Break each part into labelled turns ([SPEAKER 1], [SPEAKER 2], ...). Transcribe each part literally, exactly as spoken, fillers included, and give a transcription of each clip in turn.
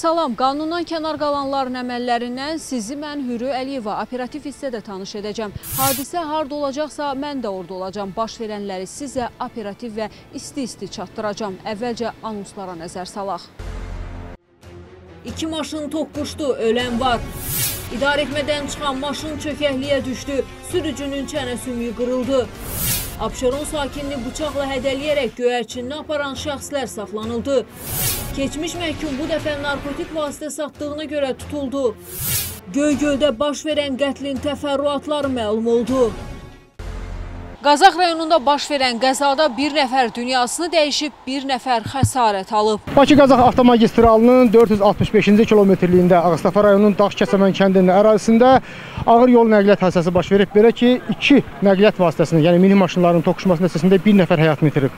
[SPEAKER 1] Salam, qanundan kənar qalanların əməllərindən sizi mən Hürü Əliyeva operativ hissədə tanış edəcəm. Hadisə harda olacaqsa mən də orada olacam. Baş verənləri sizə operativ və isti-isti çatdıracam. Əvvəlcə anonslara nəzər salaq. İki maşın toqquşdu, ölən var. İdarəetmədən çıxan maşın çökəkliyə düşdü, sürücünün çənə sümüyü qırıldı. Abşeron sakinini bıçaqla hədələyərək göyərçinini aparan şəxslər saxlanıldı. Keçmiş məhkum bu dəfə narkotik vasitə satdığına görə tutuldu. Göygöldə baş verən qətlin təfərrüatları məlum oldu. Qazax rayonunda baş verən qəzada bir nəfər dünyasını dəyişib, bir nəfər xəsarət alıb.
[SPEAKER 2] Bakı-Qazax avtomagistralının dörd yüz altmış beşinci kilometrliyində Ağstafa rayonunun Dağ-Kəsəmən kəndinin ərazisində ağır yol nəqliyyat hadisəsi baş verib. Belə ki, iki nəqliyyat vasitəsinin, yəni mini maşınların toqquşması nəticəsində bir nəfər həyatını itirib.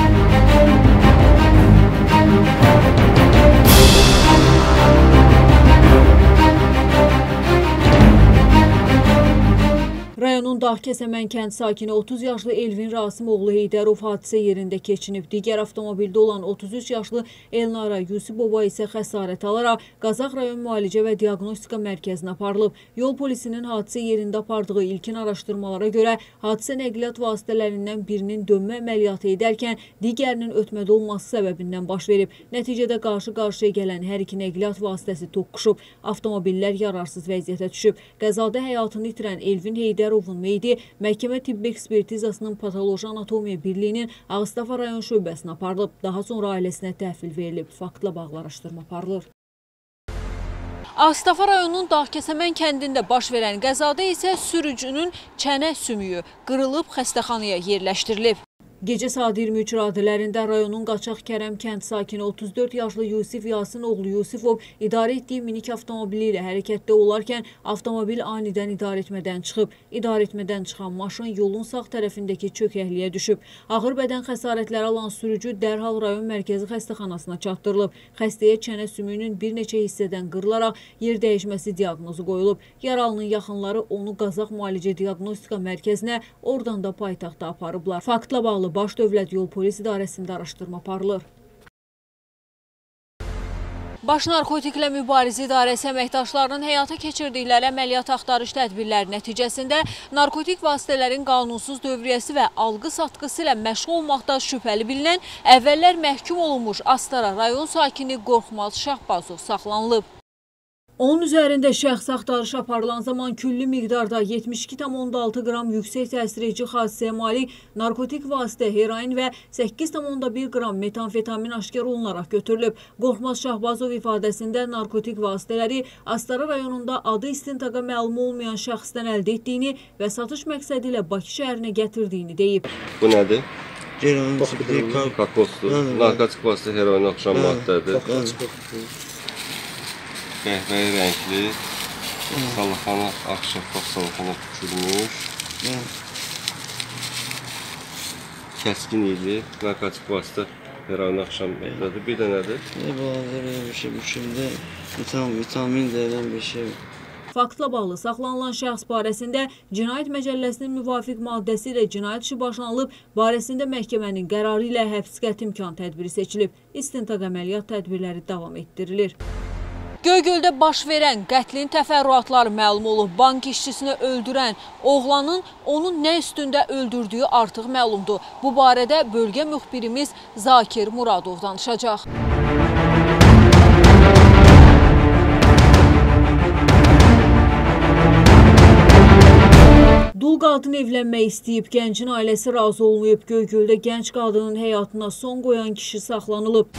[SPEAKER 1] Rayonun Dağ-Kəsəmən kənd sakini otuz yaşlı Elvin Rasimoğlu Heydərov hadisə yerində keçinib. Digər avtomobildə olan otuz üç yaşlı Elnara Yusubova isə xəsarət alaraq Qazax rayon müalicə və diaqnostika mərkəzinə aparılıb. Yol polisinin hadisə yerində apardığı ilkin araşdırmalara görə hadisə nəqliyyat vasitələrindən birinin dönmə əməliyyatı edərkən digərinin ötmədə olması səbəbindən baş verib. Nəticədə qarşı-qarşıya gələn hər iki nəqliyyat vasitəsi toqquşub. Avtomobillər yararsız vəziyyətə düşüb. Qəzada həyatını itirən Elvin Heydərov meydi məhkəmə tibbi ekspertizasının patoloji anatomiya birliyinin Ağstafa rayon şöbəsinə aparılıb. Daha sonra ailəsinə təhvil verilib. Faktla bağlı araşdırma aparılır. Ağstafa rayonunun Dağ-Kəsəmən kəndində baş verən qəzada isə sürücünün çənə sümüyü qırılıb xəstəxanaya yerləşdirilib. Gecə saat iyirmi üç radələrində rayonun Qaçaq Kərəm kənd sakini otuz dörd yaşlı Yusif Yasin oğlu Yusifov idarə etdiyi minik avtomobili ilə hərəkətdə olarkən avtomobil anidən idarəetmədən çıxıb. İdarəetmədən çıxan maşın yolun sağ tərəfindəki çökəkliyə düşüb. Ağır bədən xəsarətləri alan sürücü dərhal rayon mərkəzi xəstəxanasına çatdırılıb. Xəstəyə çənə sümüyünün bir neçə hissədən qırılaraq yer dəyişməsi diaqnozu qoyulub. Yaralının yaxınları onu Qazax müalicə diaqnostika mərkəzinə, oradan da paytaxta aparıblar. Faktla bağlı Baş Dövlət Yol Polis İdarəsində araşdırma aparılır. Baş Narkotiklə Mübarizə İdarəsi əməkdaşlarının həyata keçirdikləri əməliyyat axtarış tədbirləri nəticəsində narkotik vasitələrin qanunsuz dövriyyəsi və alqı-satqısı ilə məşğul olmaqda şübhəli bilinən əvvəllər məhkum olunmuş Astara rayon sakini Qorxmaz Şahbazov saxlanılıb. Onun üzərində şəxs axtarış aparılan zaman külli miqdarda yetmiş iki tam on altı qram yüksək təsir edici xassəyə malik narkotik vasitə heroin və səkkiz tam on bir qram metamfetamin aşkar olunaraq götürülüb. Qorxmaz Şahbazov ifadəsində narkotik vasitələri Astara rayonunda adı istintaqa məlum olmayan şəxsdən əldə etdiyini və satış məqsədi ilə Bakı şəhərinə gətirdiyini deyib.
[SPEAKER 3] Bu nədir? Kakosdur. Narkotik vasitə heroin oxşan maddədir. Qəhvəyi rəngli, salafana, ağşəffaf salafana tükürmüş, kəskin iyili, narkotik vasitə heroin axşam məqsədi. Bir də nədir?
[SPEAKER 4] Ne bağlıdır bir şey, bu şimdi vitamin denilen bir şey.
[SPEAKER 1] Faktla bağlı saxlanılan şəxs barəsində Cinayət Məcəlləsinin müvafiq maddəsi ilə cinayət işi başlanılıb, barəsində məhkəmənin qərarı ilə həbs qəti imkan tədbiri seçilib. İstintaq əməliyyat tədbirləri davam etdirilir. Göygöldə baş verən qətlin təfərrüatları məlum olub. Bank işçisini öldürən oğlanın onun nə üstündə öldürdüyü artıq məlumdur. Bu barədə bölgə müxbirimiz Zakir Muradov danışacaq. Dul qadın evlənmək istəyib, gəncin ailəsi razı olmayıb. Göygöldə gənc qadının həyatına son qoyan kişi saxlanılıb.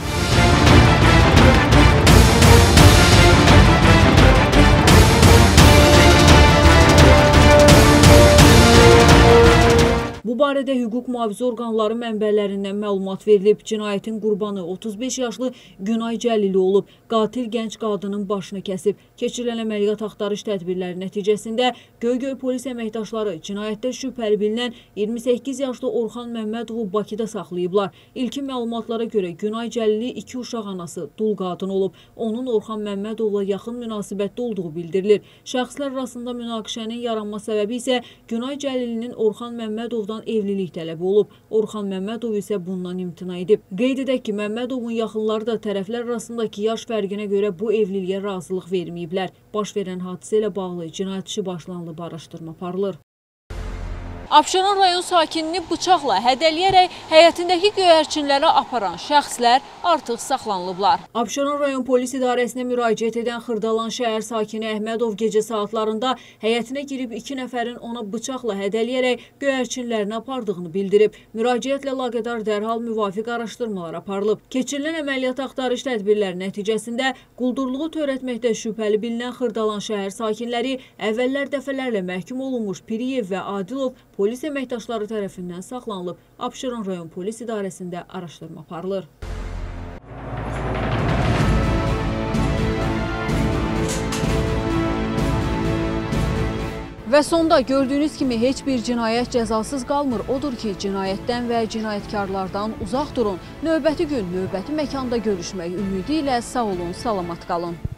[SPEAKER 1] Bu barədə hüquq mühafizə orqanları mənbələrindən məlumat verilib. Cinayətin qurbanı otuz beş yaşlı Günay Cəlili olub. Qatil gənc qadının başını kəsib. Keçirilən əməliyyat axtarış tədbirləri nəticəsində Göygöl polis əməkdaşları cinayətdə şübhəli bilinən iyirmi səkkiz yaşlı Orxan Məmmədovu Bakıda saxlayıblar. İlkin məlumatlara görə Günay Cəlili iki uşaq anası, dul qadın olub. Onun Orxan Məmmədovla yaxın münasibətdə olduğu bildirilir. Şəxslər arasında münaqişənin yaranma səbəbi isə Günay Cəlilinin Orxan Məmmədovdan Məmmədovdan evlilik tələbi olub. Orxan Məmmədov isə bundan imtina edib. Qeyd edək ki, Məmmədovun yaxınları da tərəflər arasındakı yaş fərqinə görə bu evliliyə razılıq verməyiblər. Baş verən hadisə ilə bağlı cinayət işi başlanılıb, araşdırma aparılır. Abşeron rayon sakinini bıçaqla hədələyərək həyətindəki göyərçinlərə aparan şəxslər artıq saxlanılıblar. Abşeron rayon polis idarəsinə müraciət edən Xırdalan şəhər sakini Əhmədov gecə saatlarında həyətinə girib iki nəfərin ona bıçaqla hədələyərək göyərçinlərini apardığını bildirib. Müraciətlə əlaqədar dərhal müvafiq araşdırmalar aparılıb. Keçirilən əməliyyat axtarış tədbirləri nəticəsində quldurluğu törətməkdə şübhəli bilinən Xırdalan şəhər sakinləri əvvəllər dəfələrlə məhkum olunmuş Piriyev və Adilov polis əməkdaşları tərəfindən saxlanılıb. Abşeron rayon polis idarəsində araşdırma aparılır. Və sonda gördüyünüz kimi heç bir cinayət cəzasız qalmır. Odur ki, cinayətdən və cinayətkarlardan uzaq durun. Növbəti gün, növbəti məkanda görüşmək ümidi ilə sağ olun, salamat qalın.